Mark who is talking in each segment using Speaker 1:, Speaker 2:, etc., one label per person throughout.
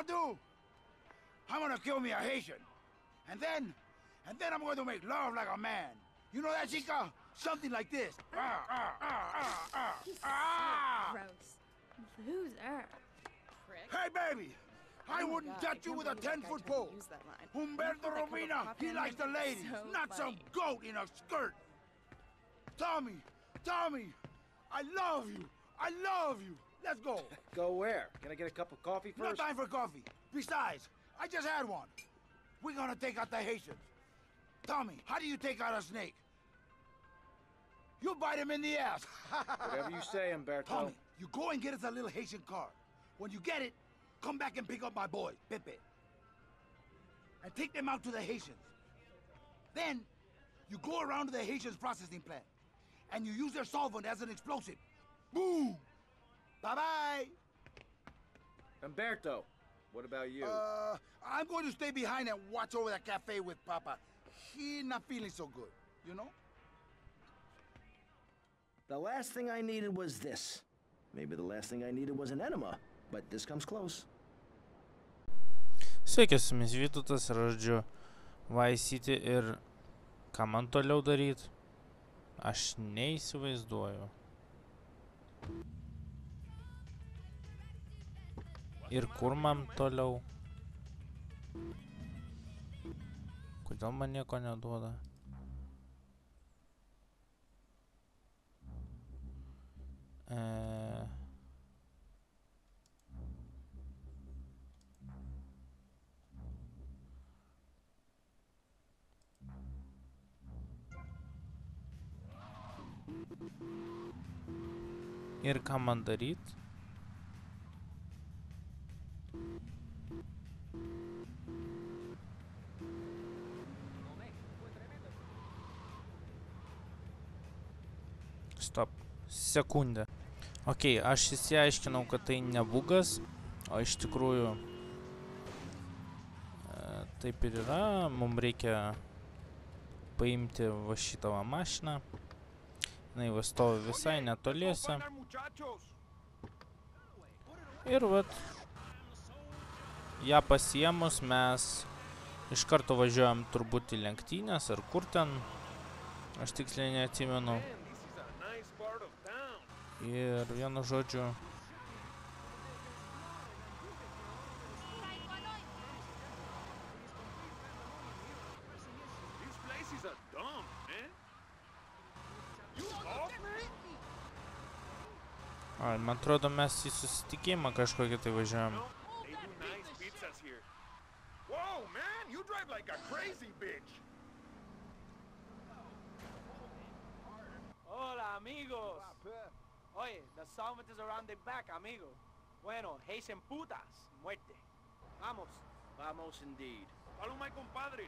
Speaker 1: gonna do? I'm gonna kill me a Haitian. And then I'm going to make love like a man. You know that, chica? Something like this.
Speaker 2: Gross. Loser.
Speaker 3: Prick.
Speaker 1: Hey, baby! I
Speaker 3: Oh my
Speaker 1: wouldn't
Speaker 3: God,
Speaker 1: touch
Speaker 3: I
Speaker 1: you
Speaker 3: can't
Speaker 1: with a
Speaker 3: believe that guy
Speaker 1: 10-foot
Speaker 3: tried to
Speaker 1: pole.
Speaker 3: use that line.
Speaker 1: Humberto
Speaker 3: You put that cup of
Speaker 1: Robina,
Speaker 3: coffee
Speaker 1: he
Speaker 3: on
Speaker 1: likes
Speaker 3: him?
Speaker 1: the ladies,
Speaker 3: So
Speaker 1: not some
Speaker 3: funny.
Speaker 1: goat in a skirt. Tommy, I love you. I love you. Let's go.
Speaker 4: Go where? Can I get a cup of coffee
Speaker 1: No
Speaker 4: first?
Speaker 1: time for coffee. Besides, I just had one. We're gonna take out the Haitians. Tommy, how do you take out a snake? You bite him in the ass.
Speaker 4: Whatever you say, Umberto.
Speaker 1: Tommy, you go and get us a little Haitian car. When you get it, come back and pick up my boy, Pepe. And take them out to the Haitians. Then, you go around to the Haitians' processing plant. And you use their solvent as an explosive. Boom! Bye-bye!
Speaker 4: Umberto, what about you?
Speaker 1: I'm going to stay behind and watch over that cafe with Papa. He's not feeling so good, you know?
Speaker 5: The last thing I needed was this. Maybe the last thing I needed was an enema, but this comes close.
Speaker 6: Sveiki, su jumis Vytautas ir aš žodžiu Vice City ir ką man toliau daryt? Aš neįsivaizduoju. Ir kur man toliau? Kodėl man nieko neduoda? Ir ką man daryt? Stop. Sekundę. Ok, aš įsiaiškinau, kad tai ne bugas, o iš tikrųjų taip ir yra. Mums reikia paimti va šitą va mašiną. Jinai va stovi visai netoliese. Ir vat, ją pasiemus mes iš karto važiuojam turbūt į lenktynės ar kur ten. Aš tiksliai neatsimenu. Ir vienu žodžiu. Ai, man atrodo, mes į susitikimą kažkokį tai važiuojam.
Speaker 7: Hola, amigos. Oye, the solvent is around the back, amigo. Bueno, Haitian putas, muerte. Vamos.
Speaker 4: Vamos indeed.
Speaker 7: Follow my compadres.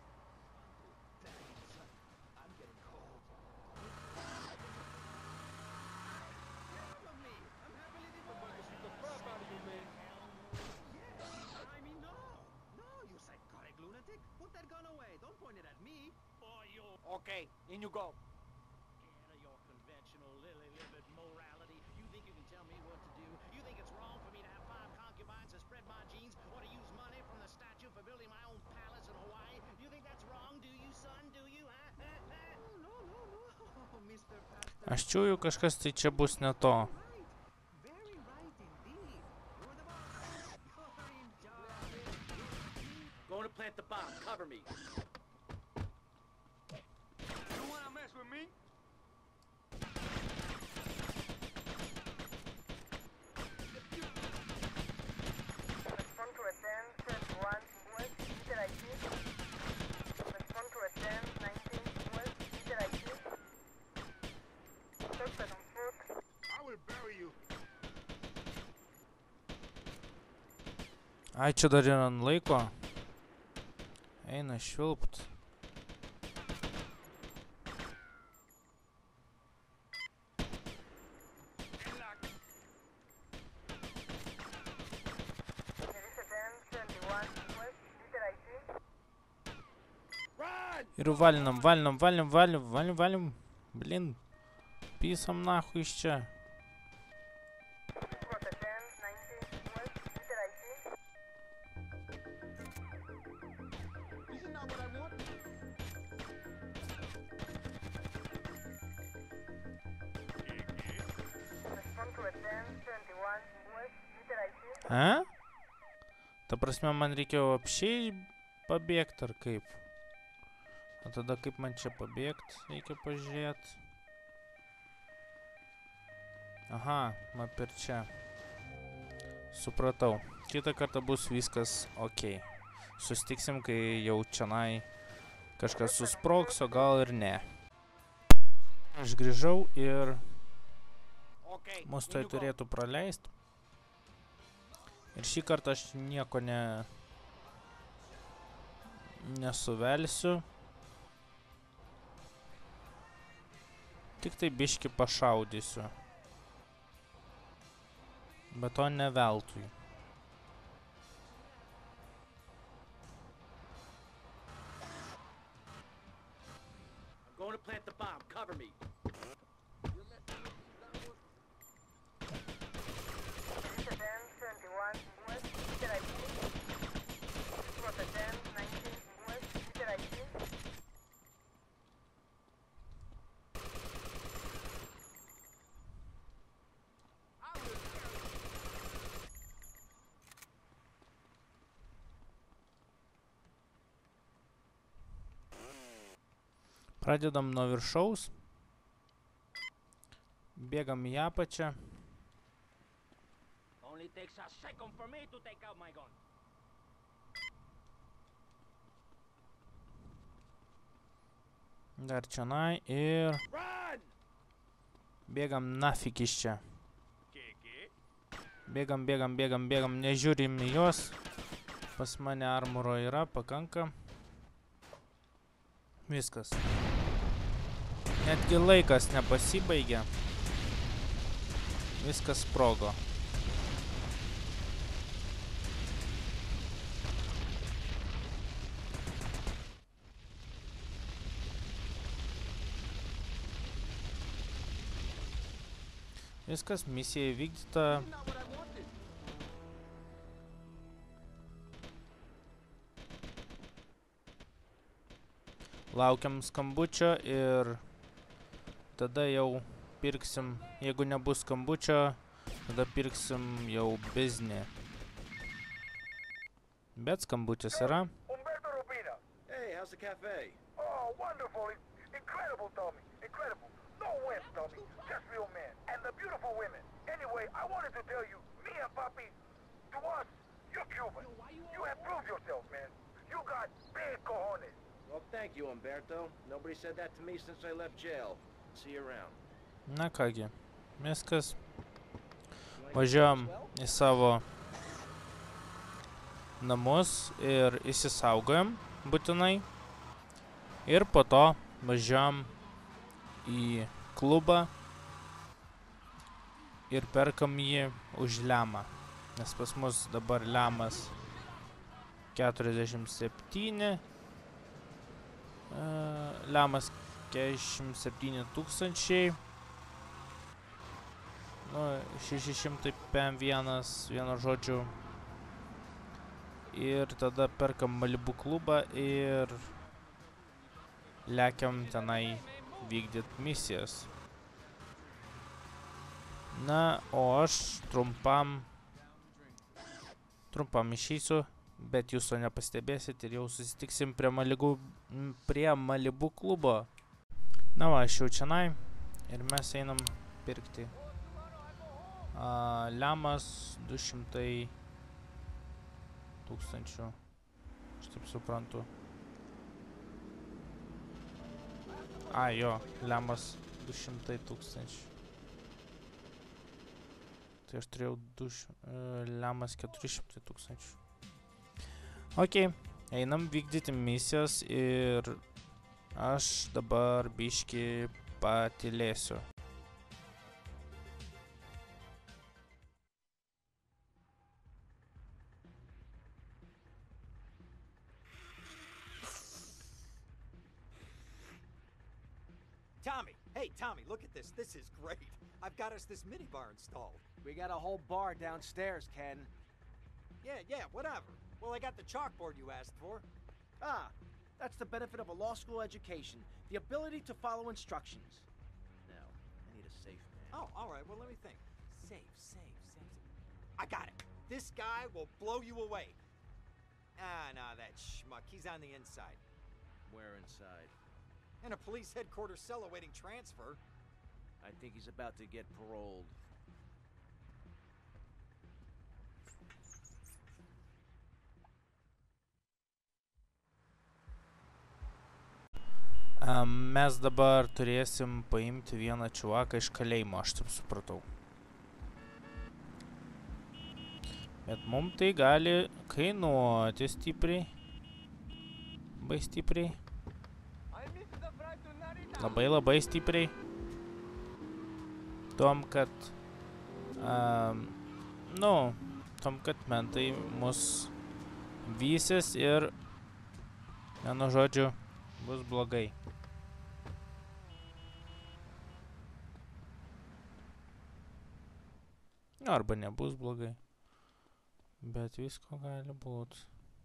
Speaker 7: Okay, in you go.
Speaker 5: Get of your conventional lily-livered morality. You think you can tell me what to do? You think it's wrong for me to have 5 concubines to spread my genes or to use money from the statue for building my own palace in Hawaii? You think that's wrong, do you, son? Do you, huh? No, Mr. Pastor.
Speaker 6: Aš čiūju, kažkas tai čia bus ne to.
Speaker 5: Very right indeed. You're the boss. You're in charge.
Speaker 4: Going to plant the bomb. Cover me.
Speaker 7: With me?
Speaker 8: Respond to a 10-1 West, Peter IT. Respond to a 10-19 West, Peter IT. Suspect on foot.
Speaker 1: I will bury you.
Speaker 6: Ai, čia dar yra ant laiko. Eina švilpt. Ir valinam. Блин. Писам нахуй iš čia. Ta prasme, man reikėjo apšiai pabėgti ar kaip? O tada kaip man čia pabėgti, reikia pažiūrėti. Aha, man per čia. Supratau. Kitą kartą bus viskas ok. Sustiksim, kai jau čianai kažkas susprogs, o gal ir ne. Aš grįžau ir mus tai turėtų praleisti. Ir šį kartą aš nieko nesuvelsiu. Tik tai biški pašaudysiu. Bet to ne veltui.
Speaker 4: I'm going to plant the bomb. Cover me.
Speaker 8: Vista 10, 71 West, Vista ID. Vista 10, 19 West, Vista ID.
Speaker 6: Pradedam nuo viršaus. Bėgam į apačią.
Speaker 7: Only takes a second for me to take out my gun.
Speaker 6: Dar čianai ir
Speaker 4: Run!
Speaker 6: bėgam nafik iš čia. Bėgam, nežiūrim į juos. Pas mane armoro yra, pakanka. Viskas. Netgi laikas nepasibaigia. Viskas sprogo. Viskas, misija įvykdyta. Laukiam skambučio ir tada jau pirksim, jeigu nebus skambučio, tada pirksim jau biznį. Bet skambutis yra.
Speaker 1: Humberto Rubina.
Speaker 4: Hey, how's the cafe?
Speaker 1: Oh, wonderful. Incredible, Tommy. Incredible. No wimps, Tommy. Just real men. And the beautiful women. Anyway, I wanted to tell you, me and Papi, to us, you're Cuban. You have proved yourself, man. You got big cojones.
Speaker 4: Well, thank you, Humberto. Nobody said that to me since I left jail. See you around.
Speaker 6: Na kągi, viskas. Važiuojam į savo namus ir įsisaugojam būtinai. Ir po to važiuojam į klubą ir perkam jį už lemą. Nes pas mus dabar lemas 47. Lemas 47 tūkstančiai. Nu, 600 PM1, vienu žodžiu. Ir tada perkam Malibu klubą ir lekiam tenai vykdyt misijas. Na, o aš trumpam išeisiu, bet jūs to nepastebėsit ir jau susitiksim prie Malibu klubo. Na va, aš jau čianai ir mes einam pirkti. Lemas 200 tūkstančių, aš taip suprantu. Jo, lemas 200 tūkstančių. Tai aš turėjau lemas 400 tūkstančių. Ok, einam vykdyti misijas ir aš dabar biški patylėsiu.
Speaker 3: Tommy, hey Tommy, look at this. This is great. I've got us this minibar installed.
Speaker 7: We got a whole bar downstairs, Ken.
Speaker 3: Yeah, whatever. Well, I got the chalkboard you asked for.
Speaker 7: Ah, that's the benefit of a law school education. The ability to follow instructions. Now, I need a safe man.
Speaker 3: Oh, all right. Well, let me think. Safe. I got it. This guy will blow you away. Ah, nah, that schmuck. He's on the inside.
Speaker 4: Where inside?
Speaker 3: In a police headquarters cell awaiting transfer.
Speaker 4: I think he's about to get paroled.
Speaker 6: Mes dabar turėsim paimti vieną čiuvaką iš kalėjimo, aš taip supratau. Bet mum tai gali kainuoti stipriai. Labai stipriai. Labai stipriai. Tom, kad tom, kad mentai mus vysis ir, vienu žodžiu, bus blogai. Arba nebus blogai. Bet visko gali būt.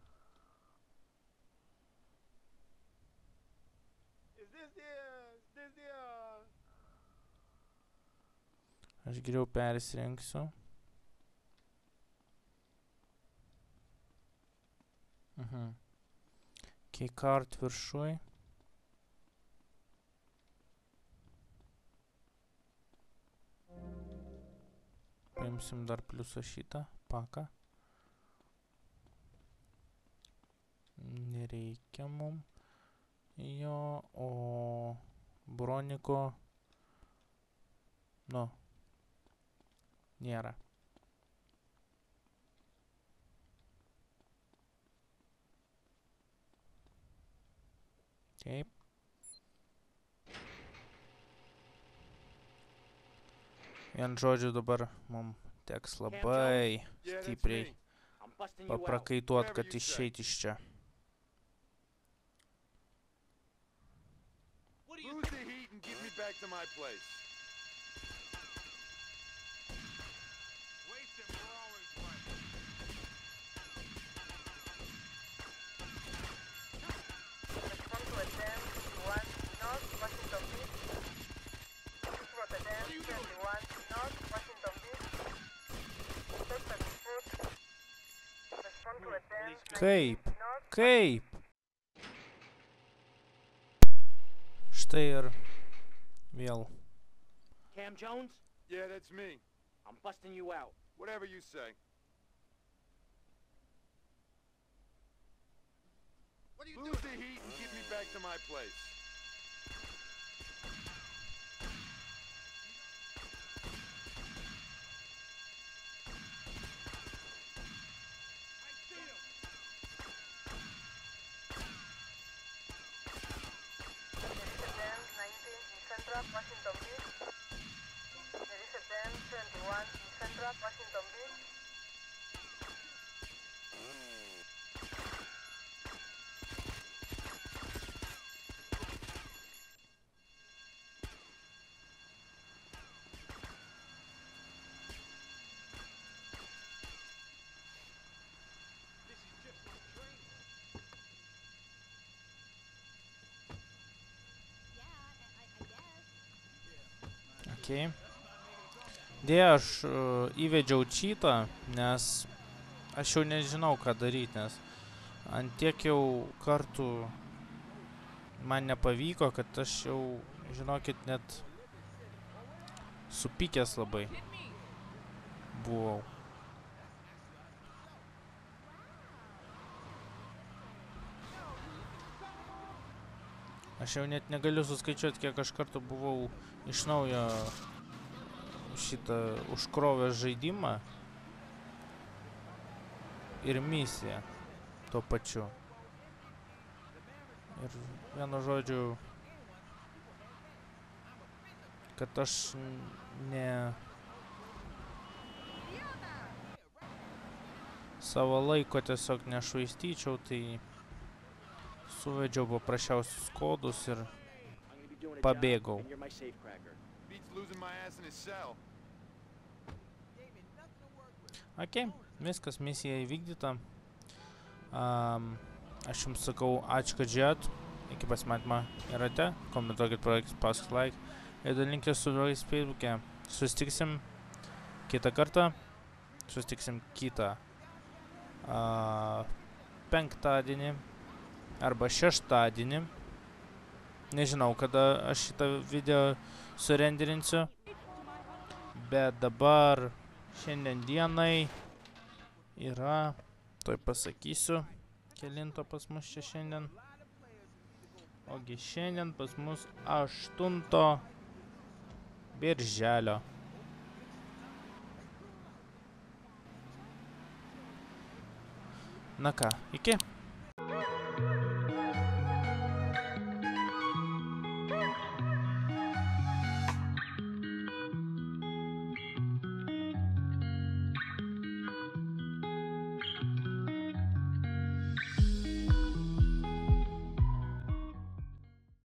Speaker 6: Aš geriau persirengsiu. Keycard viršui. Paimsim dar pliusą šitą paką. Nereikia mum jo, o broniko, nėra. Taip. Vien žodžiu dabar mum teks labai stipriai paprakaituot, kad išeit iš čia.
Speaker 9: Lose the heat and get me back to my place. Waste him, we're always right.
Speaker 8: Respond to a 10-1 North Washington Beach. Route 10-21 North Washington Beach. Suspect foot. Respond to a 10
Speaker 6: Kaip?
Speaker 8: North.
Speaker 6: Kaip? Štai ir vėl.
Speaker 7: Cam Jones?
Speaker 9: Yeah, that's me.
Speaker 7: I'm busting you out.
Speaker 9: Whatever you say.
Speaker 5: What are you
Speaker 9: Lose the heat and get me back to my place.
Speaker 8: Washington Beach. There is a 10-21 in Central Washington Beach.
Speaker 6: Okay. Dėja, aš įvedžiau cheatą, nes aš jau nežinau, ką daryti, nes ant tiek jau kartų man nepavyko, kad aš jau, žinokit, net supykęs labai buvau. Aš jau net negaliu suskaičiuoti, kiek aš kartų buvau iš naujo šitą užkrovęs žaidimą ir misiją tuo pačiu. Ir vienu žodžiu, kad aš savo laiko tiesiog nešvaistyčiau, tai suvedžiau paprasčiausius kodus ir pabėgau. Ok, viskas, misija įvykdyta. Aš jums sakau, ačiū, kad žiūrėjot. Iki pasimatymo irate. Komentuokit, palaikykit, paskut like. Ir dalinkite su draugais Facebook'e. Susitiksim kitą kartą. Susitiksim kitą penktadienį arba šeštadienį. Nežinau, kada aš šitą video surenderinsiu. Bet dabar šiandien dienai yra, tuoj pasakysiu, kelinto pas mus čia šiandien. Ogi šiandien pas mus 8 birželio. Na ką, iki?